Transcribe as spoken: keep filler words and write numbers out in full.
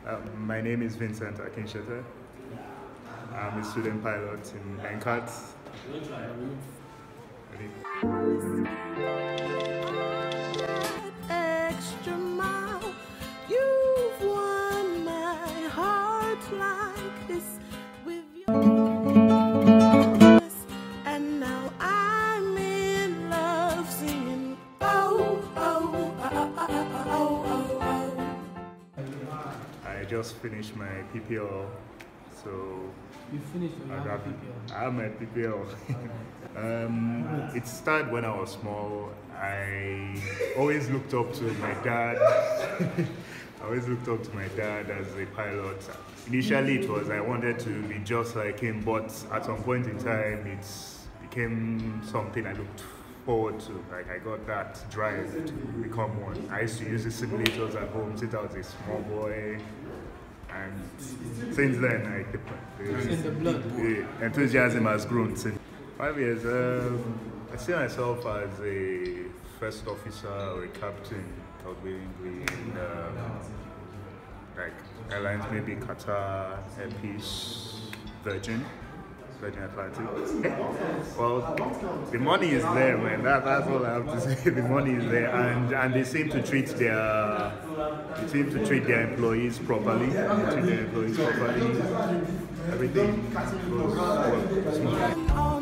Uh, my name is Vincent Akinsete. I'm a student pilot in N C A T. Extra mile, you've won my heart like this with your and now I'm in love singing oh oh oh oh oh oh oh. I just finished my P P L, so You finished your I got P P L? I have my P P L. um, it started when I was small. I always looked up to my dad. I always looked up to my dad as a pilot. Initially, it was I wanted to be just like him, but at some point in time, it became something I looked forward to. Like I got that drive to become one. I used to use the simulators at home since I was a small boy. And since then, I, the, in the blood. the enthusiasm has grown since. Five years, um, I see myself as a first officer or a captain, probably in uh, like airlines, maybe Qatar, Air Peace, Virgin, Virgin Atlantic. Well, the money is there, man. That, that's all I have to say. The money is there, and and they seem to treat their they seem to treat their employees properly. They treat their employees properly. Everything goes well.